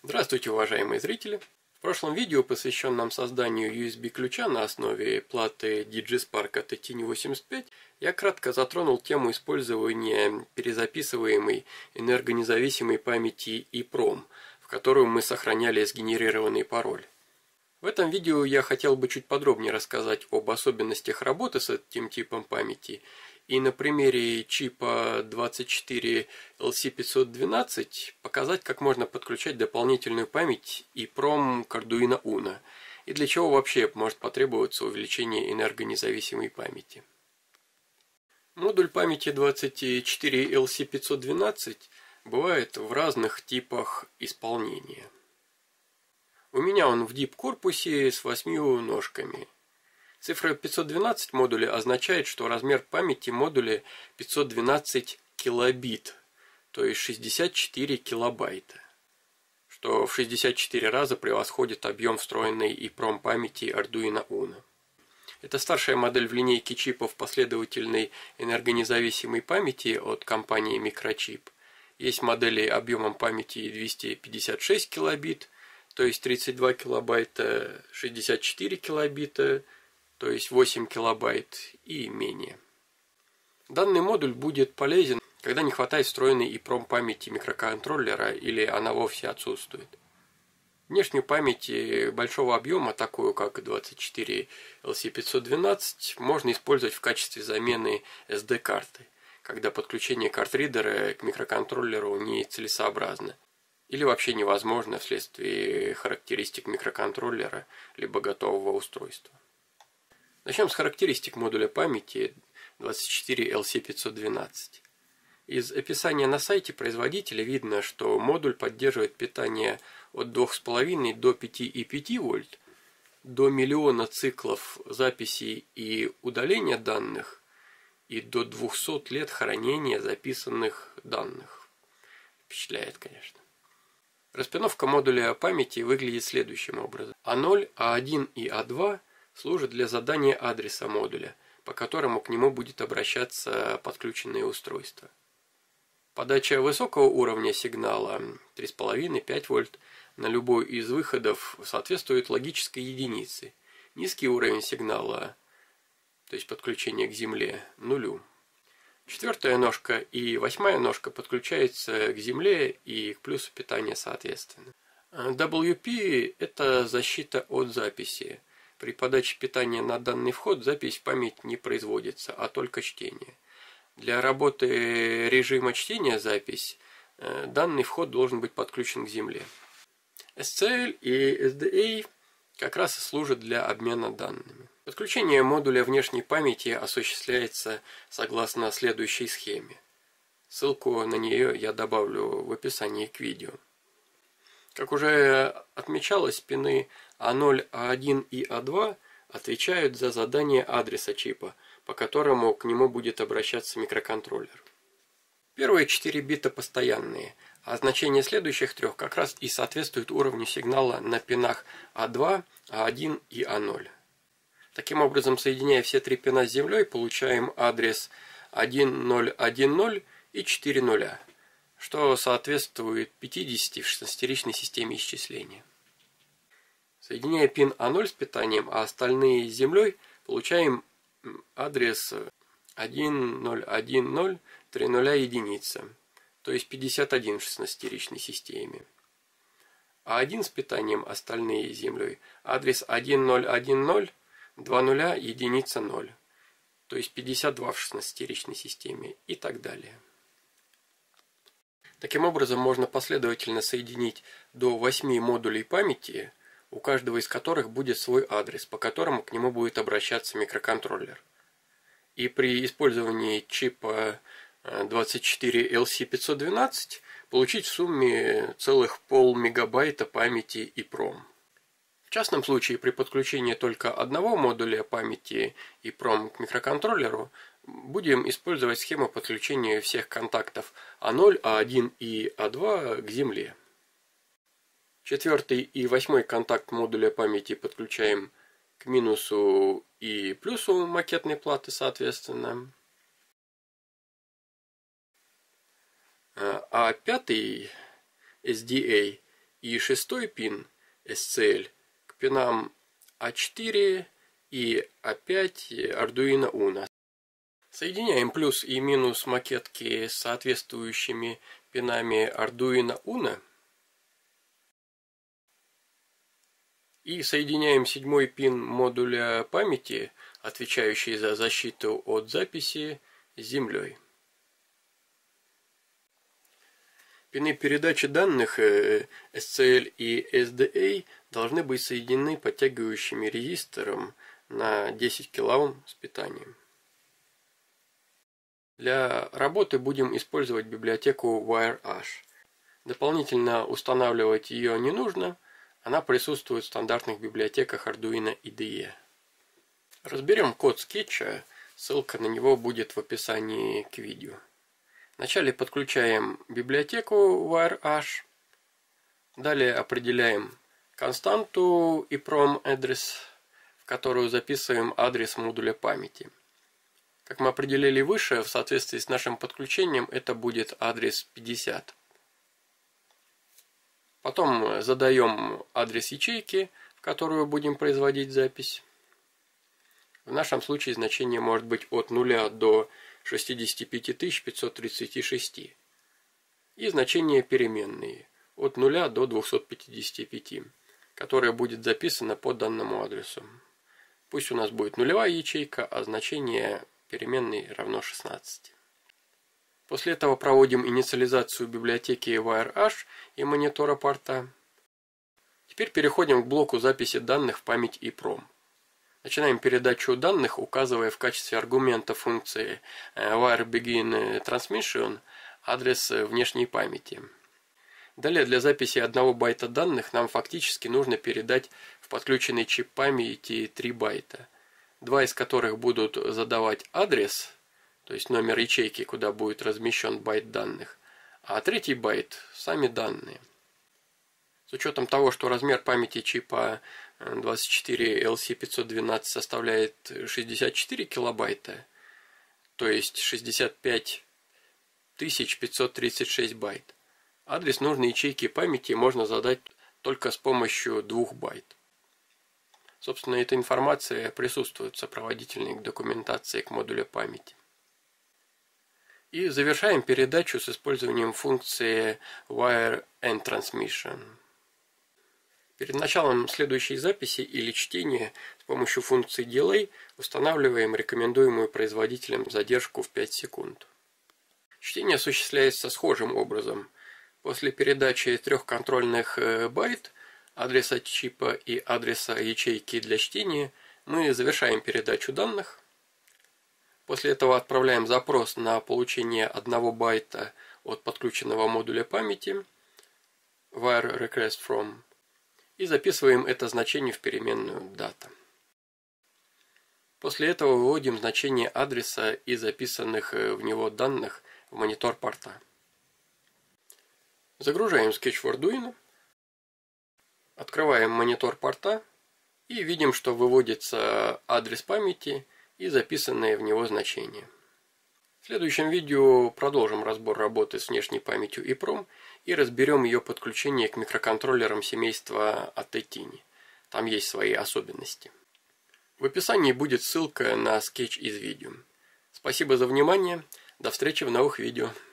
Здравствуйте, уважаемые зрители! В прошлом видео, посвященном созданию USB-ключа на основе платы Digispark TT85, я кратко затронул тему использования перезаписываемой энергонезависимой памяти EEPROM, в которую мы сохраняли сгенерированный пароль. В этом видео я хотел бы чуть подробнее рассказать об особенностях работы с этим типом памяти и на примере чипа 24LC512 показать, как можно подключать дополнительную память EEPROM к Arduino Uno и для чего вообще может потребоваться увеличение энергонезависимой памяти. Модуль памяти 24LC512 бывает в разных типах исполнения. У меня он в DIP-корпусе с 8 ножками. Цифра 512 модуля означает, что размер памяти модуля 512 килобит, то есть 64 килобайта, что в 64 раза превосходит объем встроенной EEPROM памяти Arduino Uno. Это старшая модель в линейке чипов последовательной энергонезависимой памяти от компании Microchip. Есть модели объемом памяти 256 килобит, то есть 32 килобайта, 64 килобита, то есть 8 килобайт и менее. Данный модуль будет полезен, когда не хватает встроенной EEPROM памяти микроконтроллера или она вовсе отсутствует. Внешнюю память большого объема, такую как 24LC512, можно использовать в качестве замены SD-карты, когда подключение картридера к микроконтроллеру не целесообразно или вообще невозможно вследствие характеристик микроконтроллера либо готового устройства. Начнем с характеристик модуля памяти 24LC512. Из описания на сайте производителя видно, что модуль поддерживает питание от 2,5 до 5,5 вольт, до миллиона циклов записи и удаления данных и до 200 лет хранения записанных данных. Впечатляет, конечно. Распиновка модуля памяти выглядит следующим образом. А0, А1 и А2 служат для задания адреса модуля, по которому к нему будет обращаться подключенное устройство. Подача высокого уровня сигнала 3,5-5 вольт на любой из выходов соответствует логической единице. Низкий уровень сигнала, то есть подключение к земле, нулю. Четвертая ножка и восьмая ножка подключаются к земле и к плюсу питания соответственно. WP – это защита от записи. При подаче питания на данный вход запись в память не производится, а только чтение. Для работы режима чтения запись данный вход должен быть подключен к земле. SCL и SDA как раз и служат для обмена данными. Подключение модуля внешней памяти осуществляется согласно следующей схеме. Ссылку на нее я добавлю в описании к видео. Как уже отмечалось, пины А0, А1 и А2 отвечают за задание адреса чипа, по которому к нему будет обращаться микроконтроллер. Первые 4 бита постоянные, а значение следующих трех как раз и соответствует уровню сигнала на пинах А2, А1 и А0. Таким образом, соединяя все 3 пина с землей, получаем адрес 1010 и 40, что соответствует 50 в шестнадцатеричной системе исчисления. Соединяя пин А0 с питанием, а остальные с землей, получаем адрес 1010 30 то есть 51 в шестнадцатеричной системе. А1 с питанием, остальные с землей, адрес 1010 20 единица 0, то есть 52 в шестнадцатеричной системе и так далее. Таким образом, можно последовательно соединить до 8 модулей памяти, у каждого из которых будет свой адрес, по которому к нему будет обращаться микроконтроллер. И при использовании чипа 24LC512 получить в сумме целых полмегабайта памяти EEPROM. В частном случае, при подключении только одного модуля памяти EEPROM к микроконтроллеру, будем использовать схему подключения всех контактов А0, А1 и А2 к земле. Четвертый и восьмой контакт модуля памяти подключаем к минусу и плюсу макетной платы соответственно. А пятый SDA и шестой пин SCL к пинам А4 и А5 Arduino Uno. Соединяем плюс и минус макетки с соответствующими пинами Arduino Uno. И соединяем седьмой пин модуля памяти, отвечающий за защиту от записи, с землей. Пины передачи данных SCL и SDA должны быть соединены подтягивающими резистором на 10 кОм с питанием. Для работы будем использовать библиотеку WireHash. Дополнительно устанавливать ее не нужно, она присутствует в стандартных библиотеках Arduino IDE. Разберем код скетча, ссылка на него будет в описании к видео. Вначале подключаем библиотеку WireHash, далее определяем константу EEPROM address, в которую записываем адрес модуля памяти. Как мы определили выше, в соответствии с нашим подключением это будет адрес 50. Потом задаем адрес ячейки, в которую будем производить запись. В нашем случае значение может быть от 0 до 65 536. И значение переменные от 0 до 255, которое будет записано по данному адресу. Пусть у нас будет нулевая ячейка, а значение переменной равно 16. После этого проводим инициализацию библиотеки WireHash и монитора порта. Теперь переходим к блоку записи данных в память EEPROM. Начинаем передачу данных, указывая в качестве аргумента функции WireBegin_Transmission адрес внешней памяти. Далее для записи 1 байта данных нам фактически нужно передать в подключенный чип памяти 3 байта, 2 из которых будут задавать адрес, то есть номер ячейки, куда будет размещен байт данных, а 3 байт – сами данные. С учетом того, что размер памяти чипа 24LC512 составляет 64 килобайта, то есть 65 536 байт, адрес нужной ячейки памяти можно задать только с помощью 2 байт. Собственно, эта информация присутствует в сопроводительной документации к модулю памяти. И завершаем передачу с использованием функции WireEndTransmission. Перед началом следующей записи или чтения с помощью функции Delay устанавливаем рекомендуемую производителем задержку в 5 секунд. Чтение осуществляется схожим образом. После передачи 3 контрольных байт адреса чипа и адреса ячейки для чтения мы завершаем передачу данных. После этого отправляем запрос на получение 1 байта от подключенного модуля памяти WireRequestFrom и записываем это значение в переменную data. После этого выводим значение адреса и записанных в него данных в монитор порта. Загружаем скетч в Arduino, открываем монитор порта и видим, что выводится адрес памяти и записанные в него значения. В следующем видео продолжим разбор работы с внешней памятью EEPROM и разберем ее подключение к микроконтроллерам семейства Attini. Там есть свои особенности. В описании будет ссылка на скетч из видео. Спасибо за внимание. До встречи в новых видео.